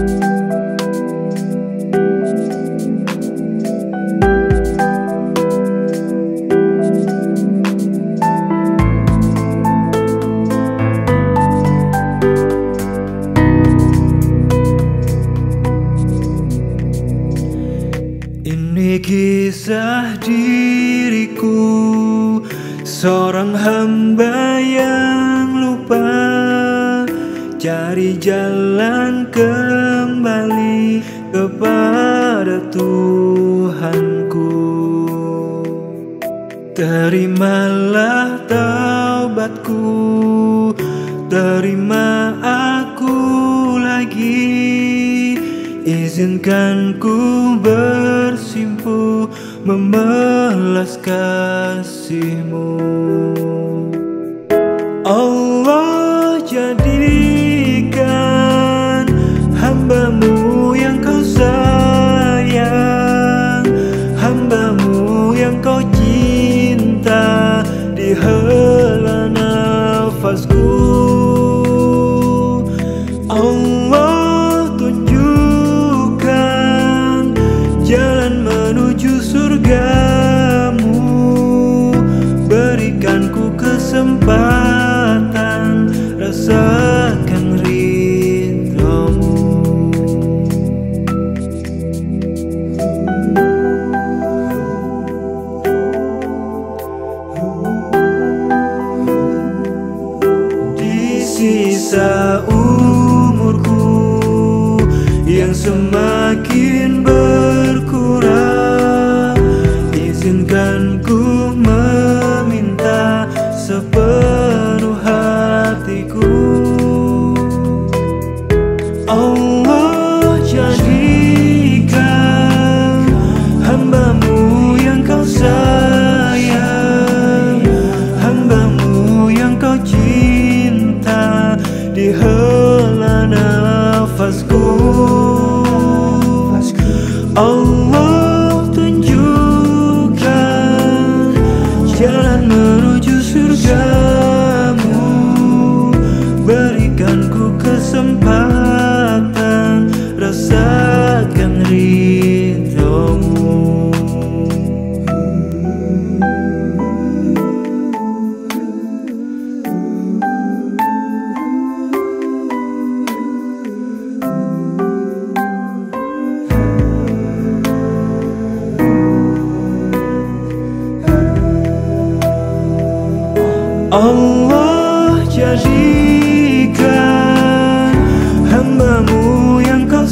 Ini kisah diriku, seorang hamba yang lupa cari jalan kembali kepada Tuhanku. Terimalah taubatku, terima aku lagi. Izinkan ku bersimpuh memelas kasih-Mu. Allah, jadikan hamba-Mu yang Kau sayang, hamba-Mu yang Kau cinta di hela nafasku. Allah, tunjukkan jalan menuju surga-Mu, berikan ku kesempatan rasakan ridha-Mu. Di sisa umurku yang semakin berkurang, izinkan ku meminta sepenuh hatiku. Allah, jadikan hamba-Mu yang Kau sayang, hamba-Mu yang Kau cinta di hela nafasku. Allah, tunjukkan jalan menuju surga-Mu, berikan ku kesempatan rasakan ridha-Mu. Allah, jadikan hamba-Mu yang Kau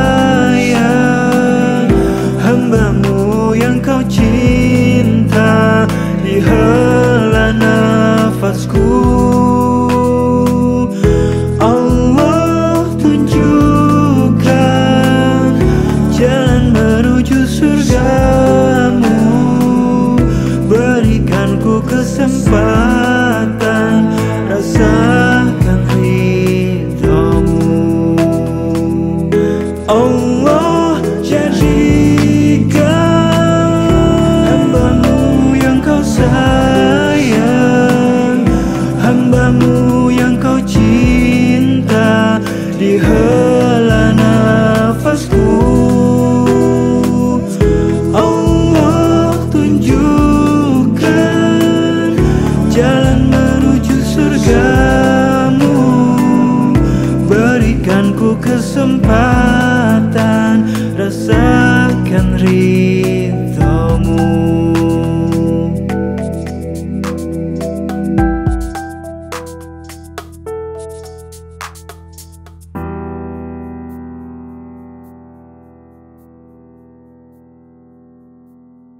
sayang, hamba-Mu yang Kau cinta di hela nafasku. Allah, tunjukkan jalan menuju surga-Mu, berikan ku kesempatan rasakan ridha-Mu. Allah, jadikan hamba-Mu yang Kau sayang, hamba-Mu yang Kau cinta di hela nafasku. Allah, tunjukkan jalan menuju surga-Mu, berikan ku kesempatan rasakan ridha-Mu.